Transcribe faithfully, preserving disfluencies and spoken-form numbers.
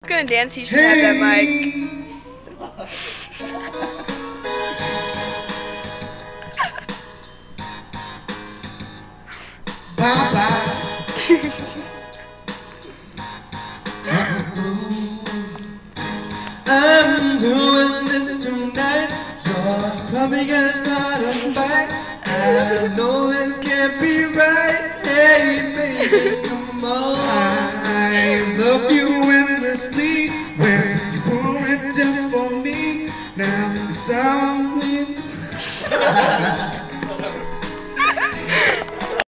Gonna dance, he should have that mic. Bye bye. I'm doing this tonight. You're probably gonna start a fight. I know it can't be right. Hey baby, come on. I love you.